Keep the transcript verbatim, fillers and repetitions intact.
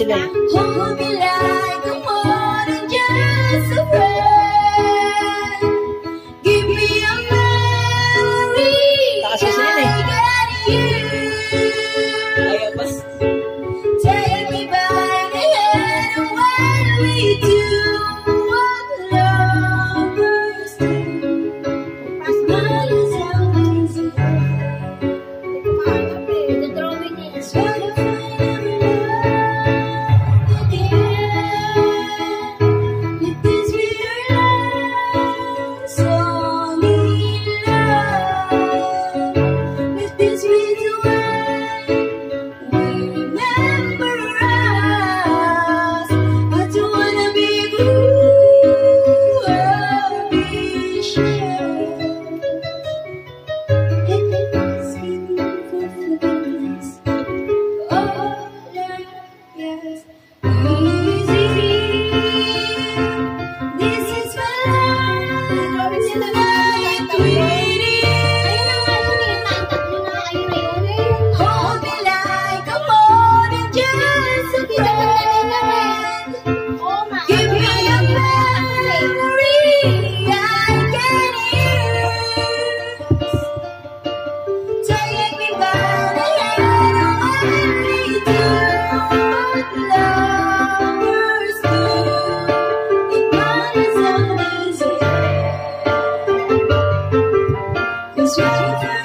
sila eh. Hold me like I'm more than just a friend. Give me a memory. Takas kasi yun eh. I got you. Ayaw pa. Take me by the hand and when we do what lovers do. Smile is how we say. Try to find our love again. Let this be our last song in love. Let this be the way we remember us. I don't wanna be cruel or be sure. And asking for forgiveness. Oh, yes, easy. This is my life tonight, sweetie. Hold me like I'm more than just a friend. Give me a memory I can use. Take me by the hand and when we do what lovers do. It matters how they say. 'Cause when you find